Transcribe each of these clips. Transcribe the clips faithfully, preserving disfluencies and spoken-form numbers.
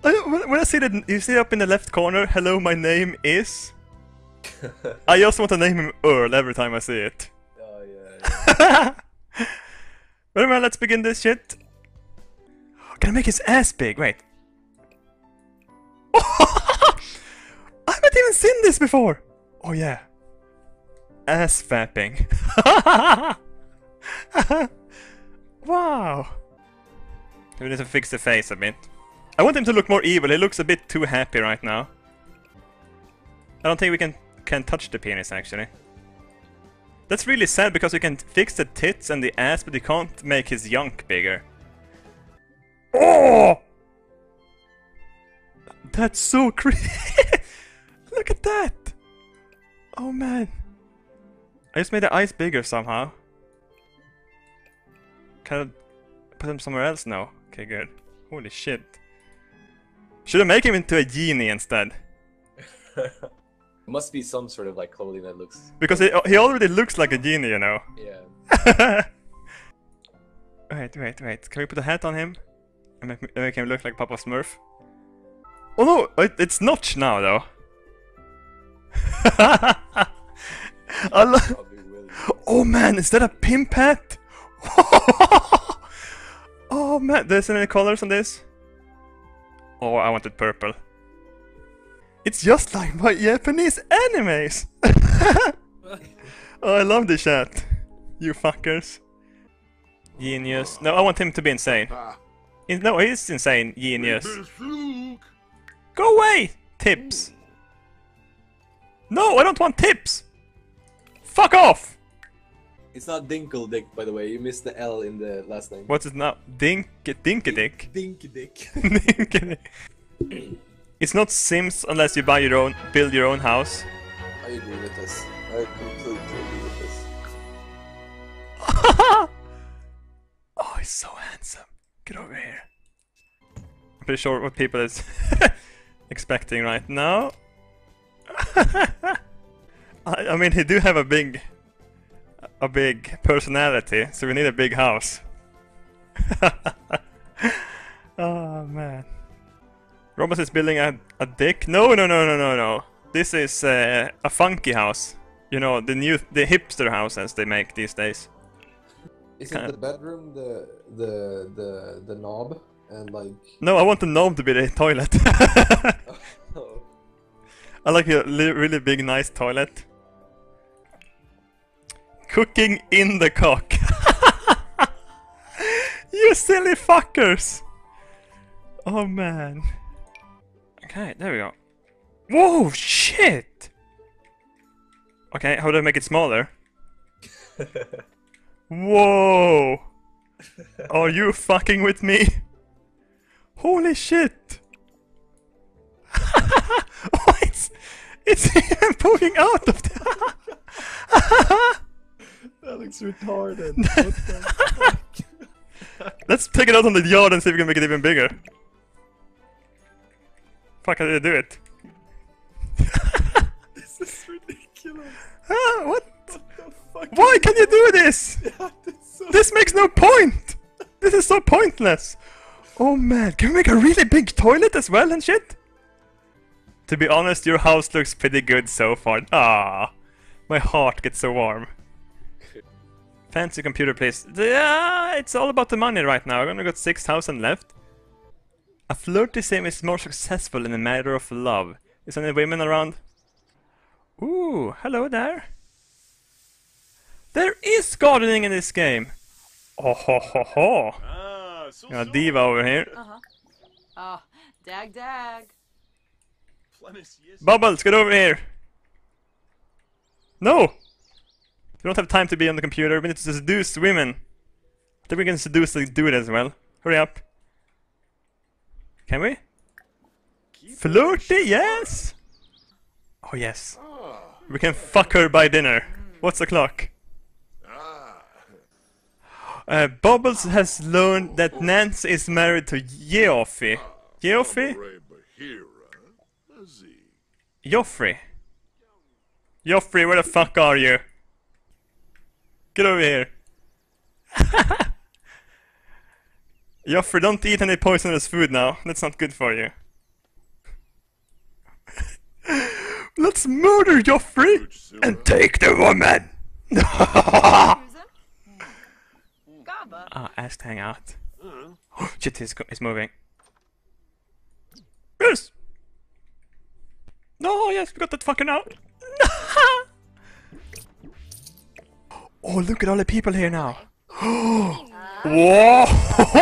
I, when when I see that, you see up in the left corner, hello, my name is... I just want to name him Earl every time I see it. Oh, yeah, yeah. Well, well, let's begin this shit. Can I make his ass big? Wait. I haven't even seen this before! Oh yeah. Ass fapping. Wow. We need to fix the face a bit. I want him to look more evil, he looks a bit too happy right now. I don't think we can, can touch the penis actually. That's really sad because we can fix the tits and the ass, but we can't make his yunk bigger. Oh! That's so creepy! Look at that! Oh man. I just made the eyes bigger somehow. Can I put him somewhere else now? Okay, good. Holy shit. Should I make him into a genie instead? Must be some sort of like clothing that looks... Because he, he already looks like a genie, you know. Yeah. Wait, wait, wait. Can we put a hat on him? And make, make him look like Papa Smurf? Oh no! It, it's Notch now, though. I lo oh man, is that a pimp hat? Oh man, there's any colors on this? Oh, I wanted purple. It's just like my Japanese animes! Oh, I love this chat. You fuckers. Genius. No, I want him to be insane. In no, he's insane. Genius. Go away! Tips. No, I don't want tips! Fuck off! It's not Dinkle Dick, by the way. You missed the L in the last name. What's it now? Dink... Dinkadick? Dinkadick. Dinkadick. It's not Sims unless you buy your own, build your own house. I agree with this. I completely agree with this. Oh, he's so handsome. Get over here. I'm pretty sure what people is expecting right now. I, I mean, he do have a big, a big personality, so we need a big house. Oh man. Robert is building a, a dick. No, no, no, no, no, no. This is uh, a funky house. You know, the new, the hipster houses they make these days. Isn't Kinda. the bedroom the the the the knob and like? No, I want the knob to be the toilet. Oh. I like a li really big, nice toilet. Cooking in the cock. You silly fuckers! Oh man. Okay, there we go. Whoa, shit! Okay, how do I make it smaller? Whoa! Are you fucking with me? Holy shit! Oh, it's it's poking out of the. That looks retarded. What the fuck? Let's take it out on the yard and see if we can make it even bigger. Fuck, how did I do it? This is ridiculous. Ah, what? What the fuck? Why can you do this? Yeah, that's so... This makes no point! This is so pointless! Oh man, can we make a really big toilet as well and shit? To be honest, your house looks pretty good so far. Ah, my heart gets so warm. Fancy computer, please. Yeah, it's all about the money right now. I've only got six thousand left. A flirty sim is more successful in a matter of love. Is there any women around? Ooh, hello there. There is gardening in this game. Oh ho ho ho. Ah, so Got a diva over here. Uh-huh. Oh, dag dag. Bubbles, get over here. No! We don't have time to be on the computer. We need to seduce women. I think we can seduce the dude as well. Hurry up. Can we? Flirty, yes! Oh yes. We can fuck her by dinner. What's the clock? Uh, Bubbles has learned that Nancy is married to Geoffrey. Geoffrey? Joffrey. Joffrey, where the fuck are you? Get over here. Joffrey, don't eat any poisonous food now. That's not good for you. Let's murder Joffrey and take the woman! Susan? Gaba. Ah, ask to hang out. Oh, shit, he's, go- he's moving. Yes! No, yes, we got that fucker now. Oh, look at all the people here now. Whoa!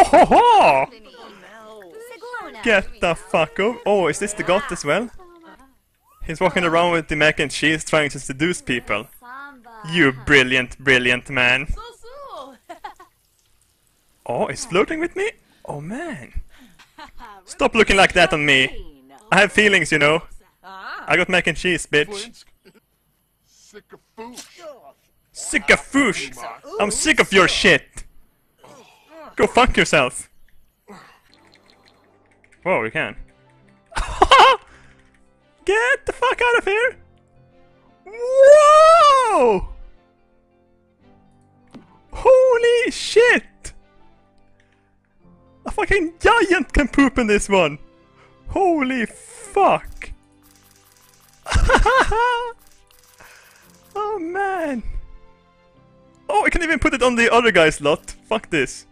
Get the fuck up. Oh, is this the god as well? He's walking around with the mac and cheese trying to seduce people. You brilliant, brilliant man. So so. Oh, he's flirting with me? Oh man. Stop looking like that on me. I have feelings, you know. Ah. I got mac and cheese, bitch. Sick of food. Sick of foosh. I'm sick of your shit. Go fuck yourself. Whoa, we can. Get the fuck out of here. Whoa! Holy shit! A fucking giant can poop in this one. Holy fuck. Oh man. Oh, I can even put it on the other guy's lot. Fuck this.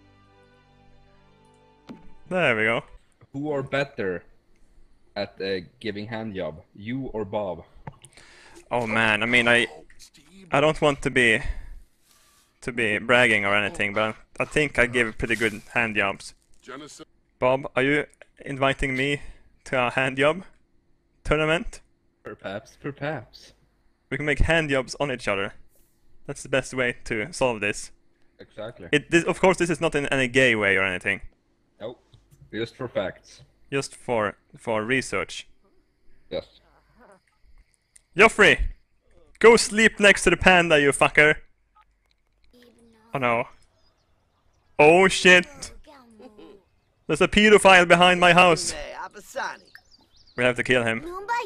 There we go. Who are better at uh, giving hand job, you or Bob? Oh man, I mean, I I don't want to be to be bragging or anything, but I think I give pretty good hand jobs. Genocide. Bob, are you inviting me to a hand job tournament? Perhaps, perhaps. We can make hand jobs on each other. That's the best way to solve this. Exactly. It, this, of course, this is not in any gay way or anything. No, just for facts. Just for for research. Yes. Joffrey, go sleep next to the panda, you fucker. Oh no. Oh shit. There's a pedophile behind my house. We have to kill him.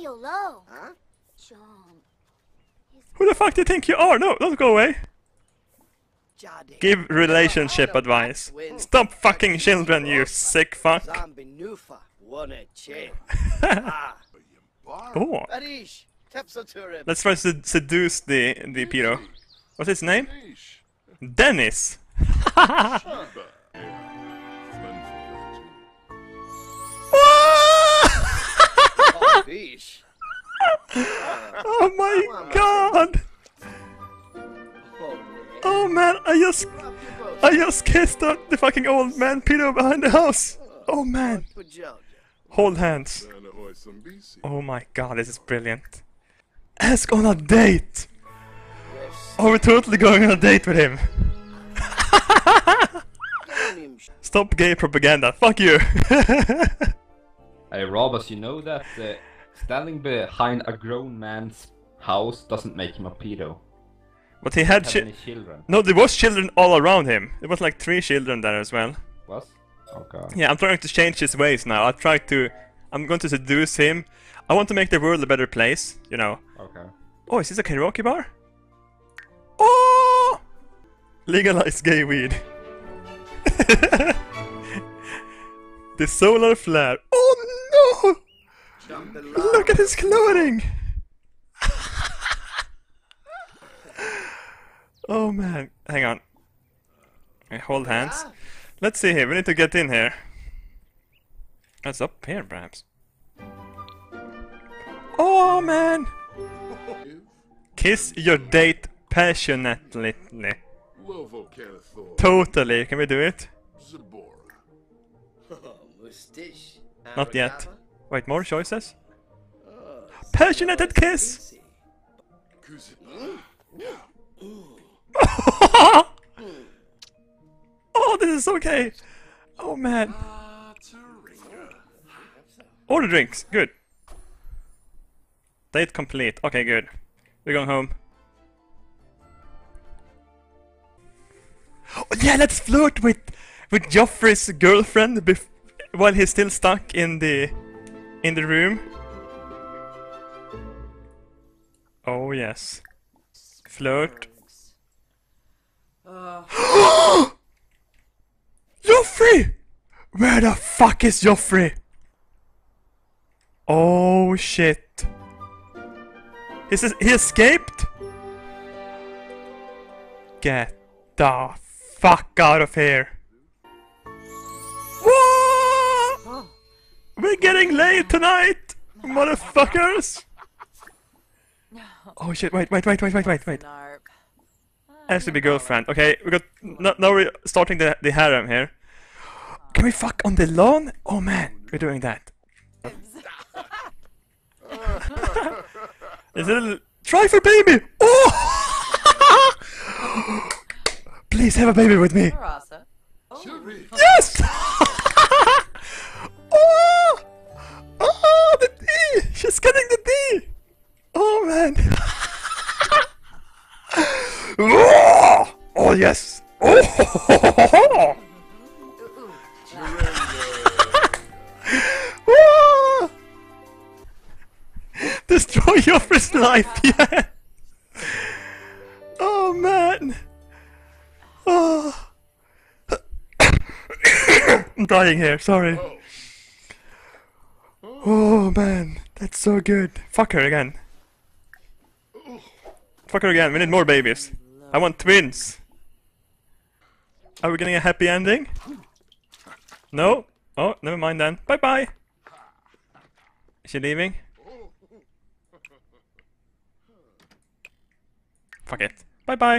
Who the fuck do you think you are? No, don't go away. Give relationship advice. Stop fucking children, you sick fuck. Oh. Let's try to seduce the the pedo. What's his name? Dennis. Oh my god! Oh man, I just I just kissed the, the fucking old man pedo behind the house. Oh man. Hold hands. Oh my god, this is brilliant. Ask on a date! Oh, we're totally going on a date with him. Stop gay propaganda. Fuck you. Hey Robus, you know that uh, standing behind a grown man's house doesn't make him a pedo. But he had Have chi- any children? No, there was children all around him. There was like three children there as well. Was? Okay. Yeah, I'm trying to change his ways now. I try to... I'm going to seduce him. I want to make the world a better place, you know. Okay. Oh, is this a karaoke bar? Oh! Legalize gay weed. The solar flare. Oh no! Look at his clothing! Oh man, hang on. Okay, hold hands. Let's see here, we need to get in here. That's up here, perhaps. Oh man! Kiss your date passionately. Totally, can we do it? Not yet. Wait, more choices? Passionate kiss! Oh, this is okay! Oh man. Order drinks, good. Date complete, okay, good. We're going home. Oh, yeah, let's flirt with with Joffrey's girlfriend bef while he's still stuck in the in the room. Oh yes, flirt. Uh. Joffrey! Where the fuck is Joffrey? Oh shit. He's, he escaped? Get the fuck out of here. Whoa! We're getting laid tonight, motherfuckers! Oh shit, wait, wait, wait, wait, wait, wait, wait. Narp. Has to be girlfriend. Okay, we got... No, now we're starting the, the harem here. Can we fuck on the lawn? Oh man, we're doing that. Is it a little... Try for baby! Oh! Please have a baby with me. Rasa. Yes! Oh! Oh, the D! She's getting the D! Oh man! Oh, oh yes! Oh! Oh! Destroy your first life, yeah! Oh man! Oh! I'm dying here, sorry. Oh man, that's so good. Fuck her again. Fuck her again, we need more babies. I want twins. Are we getting a happy ending? No? Oh, never mind then. Bye bye! Is she leaving? Fuck it. Bye bye!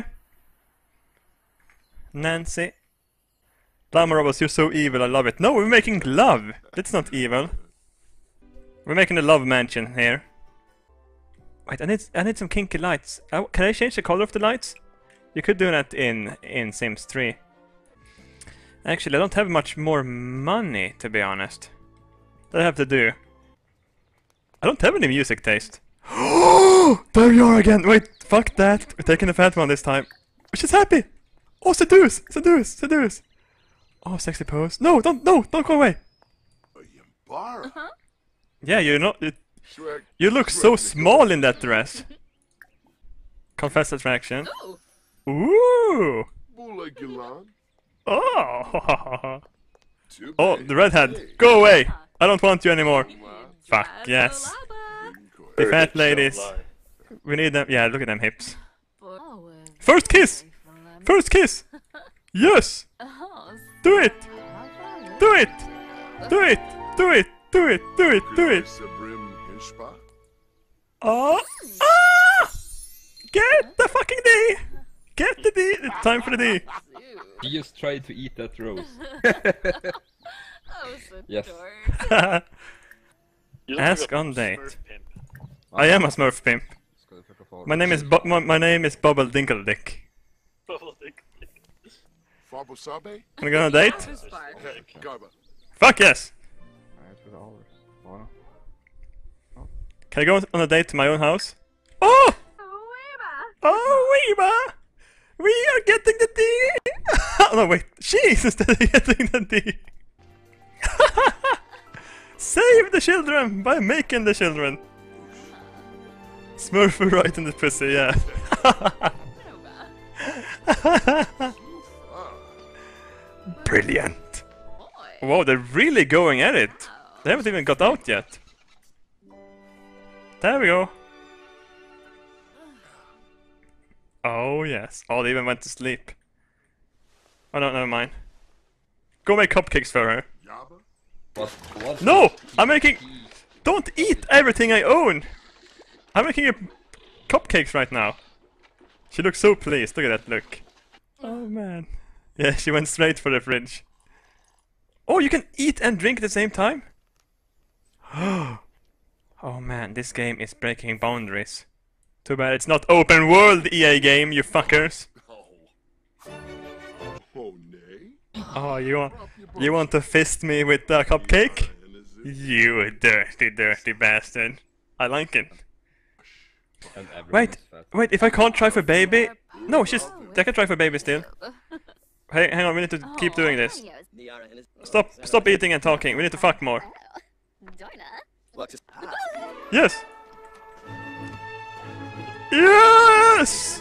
Nancy. Llama Robots, you're so evil, I love it. No, we're making love! That's not evil. We're making a love mansion here. Wait, I need I need some kinky lights. Uh, can I change the color of the lights? You could do that in in Sims three. Actually, I don't have much more money, to be honest. That I have to do. I don't have any music taste. Oh, there you are again. Wait, fuck that. We're taking the fat one this time. She's happy. Oh, seduce, seduce, seduce. Oh, sexy pose. No, don't, no, don't go away. Bar. Yeah, you're not. You, Shrek. you look so small in that dress. Confess attraction. Ooh. Bula Gilan. Oh. Oh, the redhead. Go away. I don't want you anymore. Fuck yes. The fat ladies. We need them. Yeah, look at them hips. First kiss. First kiss. Yes. Do it. Do it. Do it. Do it. Do it. Do it. Do it. Sabrim Hinshpa. Oh. Ah! Get the fucking D. Get the D. It's time for the D. He just tried to eat that rose. Yes. Ask on date. I am a Smurf pimp. My name is Bo my, my name is Bubble Dinkledick. Fabosabe. Wanna go on a date? Garba. Fuck yes! Can I go on a date to my own house? Oh! Oh, Weeba! We are getting the D! Oh no, wait. She's instead of getting the D. Save the children by making the children. Smurf right in the pussy, yeah. Brilliant. Wow, they're really going at it. They haven't even got out yet. There we go. Oh yes. Oh, they even went to sleep. Oh no, never mind. Go make cupcakes for her. Yaba. What? What? No! I'm making... Don't eat everything I own! I'm making a cupcakes right now. She looks so pleased. Look at that look. Oh man. Yeah, she went straight for the fridge. Oh, you can eat and drink at the same time? Oh man, this game is breaking boundaries. Too bad it's not open world E A game, you fuckers. Oh. Oh, nay. Oh, you want, you want to fist me with the cupcake? You dirty, dirty bastard. I like it. And everyone Wait, is fat. wait, if I can't try for baby... No, she's... I can try for baby still. Hey, hang on, we need to keep doing this. Stop, stop eating and talking, we need to fuck more. Yes! Yes!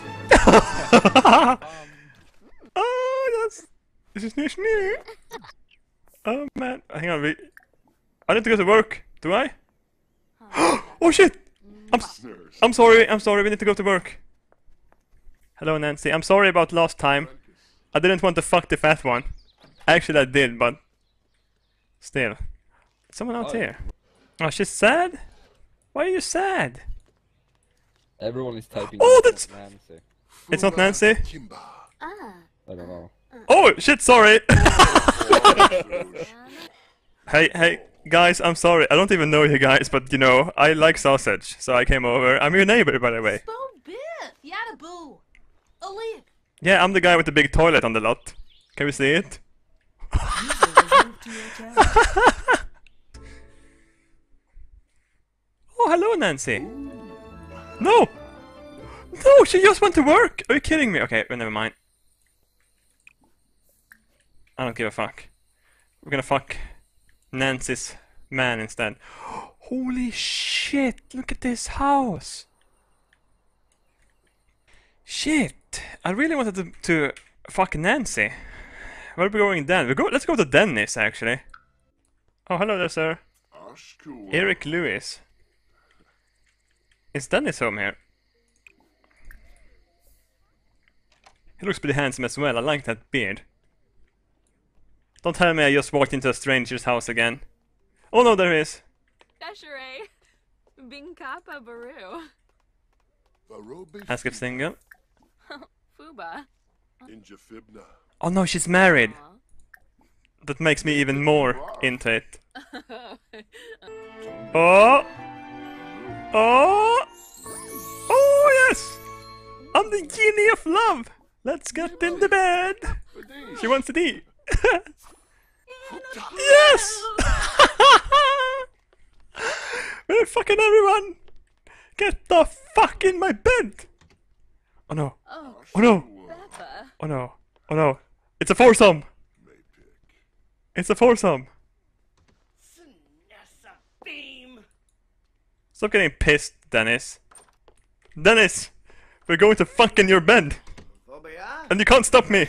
Oh, yes! This is new, new. Oh man, hang on, we... I need to go to work, do I? Oh shit! I'm, s- I'm sorry, I'm sorry, we need to go to work. Hello, Nancy. I'm sorry about last time. I didn't want to fuck the fat one. Actually, I did, but... Still. Someone out Oh. here. Oh, she's sad? Why are you sad? Everyone is typing. Oh, it's that's- not Nancy. It's not Nancy? Kimba. I don't know. Oh, shit, sorry! Hey, hey, guys, I'm sorry. I don't even know you guys, but you know, I like sausage, so I came over. I'm your neighbor, by the way. Bo Biff. Yada boo. Olivia. Yeah, I'm the guy with the big toilet on the lot. Can we see it? Oh, hello, Nancy. No! No, she just went to work! Are you kidding me? Okay, well, never mind. I don't give a fuck. We're gonna fuck Nancy's man instead. Holy shit! Look at this house! Shit! I really wanted to, to fuck Nancy. Where are we going then? We go. Let's go to Dennis, actually. Oh, hello there, sir. Ashkua. Eric Lewis. Is Dennis home here? He looks pretty handsome as well. I like that beard. Don't tell me I just walked into a stranger's house again. Oh no, there he is. Desiree. Bing Kappa Baru. Barobi Ask if single. Fuba. Injafibna. Oh no, she's married. Aw. That makes me even more into it. Oh! Oh! Oh yes! I'm the genie of love! Let's get in the bed! She wants to eat. Yes! We're fucking everyone! Get the fuck in my bed! Oh no. Oh, Oh no. Peppa. Oh no. Oh no. It's a foursome! It's a foursome! Stop getting pissed, Dennis. Dennis! We're going to fuck in your bed! And you can't stop me!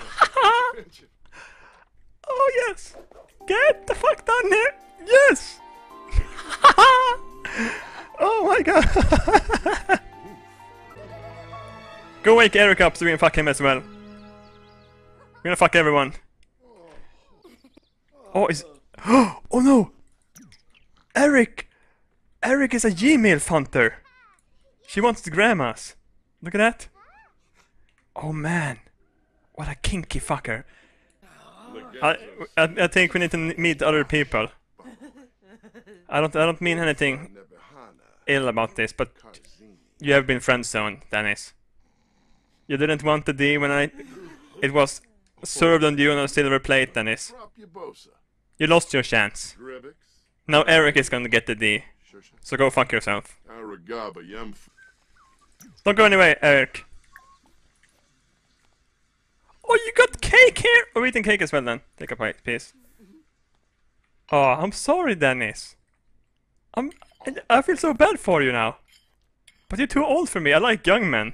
Oh yes! Get the fuck down here! Yes! Oh my god! Go wake Eric up so we can fuck him as well. We're gonna fuck everyone. Oh, is... Oh no! Eric! Eric is a Gmail hunter! She wants the grandmas. Look at that. Oh man. What a kinky fucker. I, I, I think we need to n- meet other people. I don't I don't mean anything ill about this, but you have been friend zoned, Dennis. You didn't want the D when I it was served on you on a silver plate, Dennis. Propyabosa. You lost your chance. Grebix. Now Eric is gonna get the D. So go fuck yourself. Aragaba Yamf. Don't go anywhere, Eric. Oh, you got cake here! Oh, we're eating cake as well then. Take a bite, please. Oh, I'm sorry, Dennis. I'm. I feel so bad for you now. But you're too old for me. I like young men.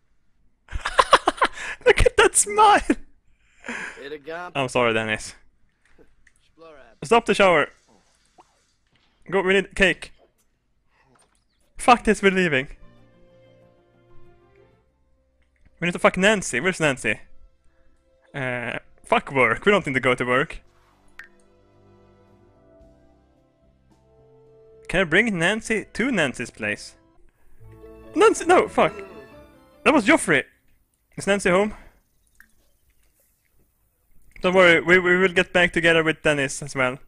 Look at that smile. I'm sorry, Dennis. Stop the shower. Go. We need cake. Fuck this. We're leaving. We need to fuck Nancy. Where's Nancy? Uh, fuck work. We don't need to go to work. Can I bring Nancy to Nancy's place? Nancy, no, fuck. That was Joffrey. Is Nancy home? Don't worry, we, we will get back together with Dennis as well.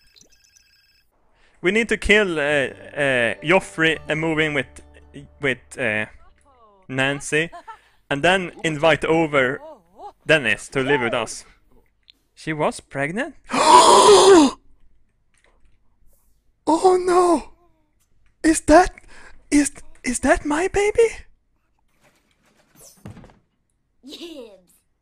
We need to kill uh, uh, Joffrey and move in with with uh, Nancy, and then invite over Dennis to live with us. She was pregnant? Oh no! Is that is is that my baby? Yibs.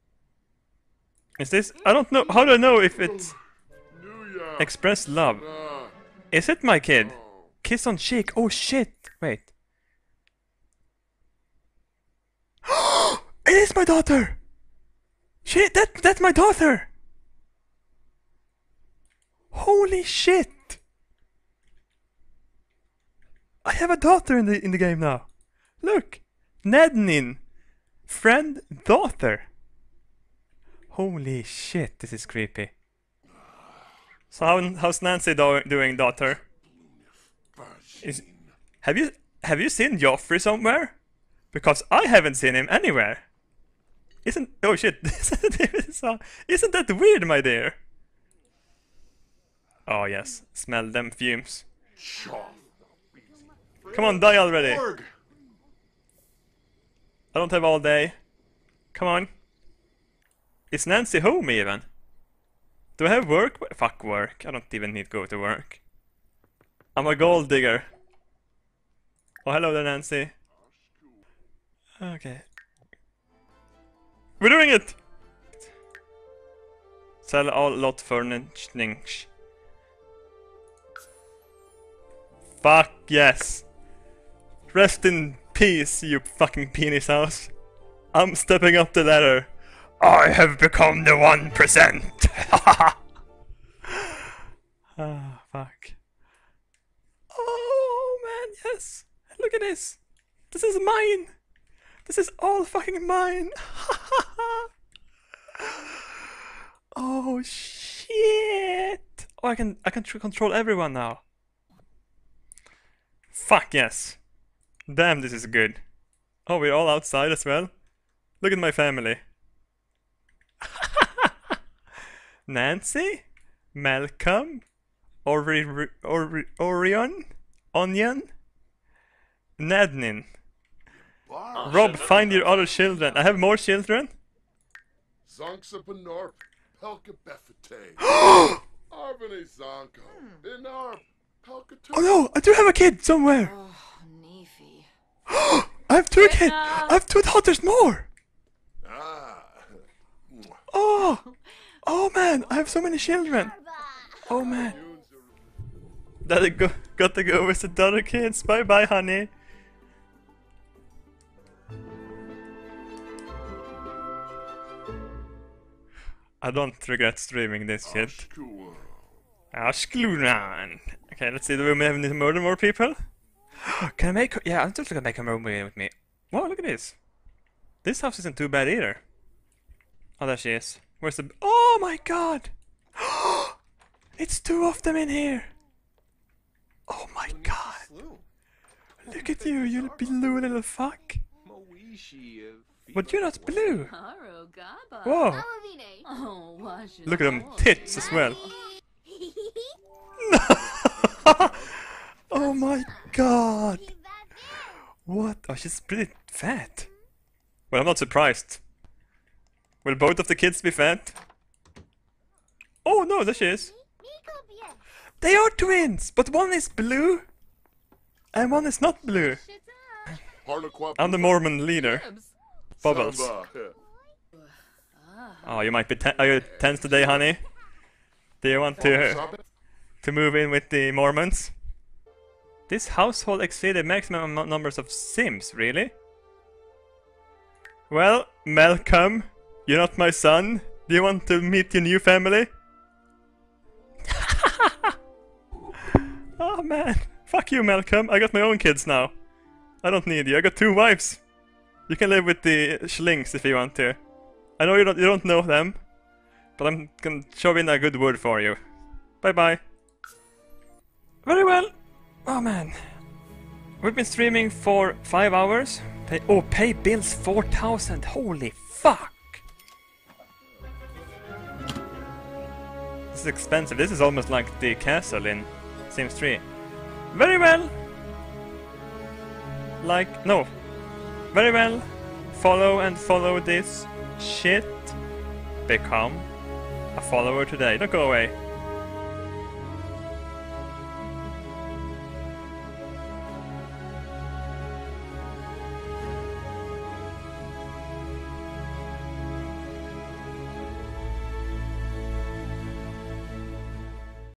Is this? I don't know. How do I know if it's Nuya. express love? Ah. Is it my kid? Kiss on cheek. Oh shit! Wait. It is my daughter. Shit! That that's my daughter. Holy shit! I have a daughter in the in the game now. Look, Nednin, friend, daughter. Holy shit, this is creepy. So how, how's Nancy do doing, daughter? Is, have you have you seen Joffrey somewhere? Because I haven't seen him anywhere. Isn't oh shit? Isn't that weird, my dear? Oh yes, smell them fumes. Come on, die already. I don't have all day. Come on. Is Nancy home even? Do I have work? Fuck work. I don't even need to go to work. I'm a gold digger. Oh, hello there, Nancy. Okay. We're doing it! Sell all lot furnishing. Fuck yes. Rest in peace, you fucking penis house. I'm stepping up the ladder. I have become the one percent. Ah, fuck. Oh man, yes. Look at this. This is mine. This is all fucking mine. Oh shit. Oh, I can I can tr control everyone now. Fuck yes. Damn, this is good. Oh, we're all outside as well. Look at my family. Nancy, Malcolm, Ori Ori Orion, Onion, Nadnin. Rob, find your other children. I have more children. Zonxa Benorp, Pelka Befete. Arvane Zonko, Benarp, Pelka Oh no, I do have a kid somewhere. Oh, Neefy. I have two kids. I have two daughters more. Ah. Oh, oh man, I have so many children. Oh man. Daddy go got to go visit the other kids. Bye bye, honey. I don't regret streaming this shit. Ashklunan. Okay, let's see. Do we have need to murder more people? Can I make her? Yeah, I'm just gonna make her movie with me. Whoa, look at this. This house isn't too bad either. Oh, there she is. Where's the? Oh my god! It's two of them in here. Oh my god! Look at you, you blue little fuck. But you're not blue. Whoa! Oh, Look at them tits as well. Oh my god! What? Oh, she's pretty fat. Well, I'm not surprised. Will both of the kids be fat? Oh no, there she is. They are twins, but one is blue and one is not blue. I'm the Mormon leader. Bubbles. Oh, you might be ten are you tense today, honey? Do you want to to move in with the Mormons? This household exceeded maximum numbers of Sims, really? Well, Malcolm, you're not my son. Do you want to meet your new family? Oh man, fuck you, Malcolm. I got my own kids now. I don't need you. I got two wives. You can live with the Schlings if you want to. I know you don't you don't know them, but I'm gonna shove in a good word for you. Bye bye. Very well. Oh man, we've been streaming for five hours. Pay oh, pay bills four thousand. Holy fuck! This is expensive. This is almost like the castle in Sims three. Very well. Like no. Very well. Follow and follow this shit. Become a follower today. Don't go away.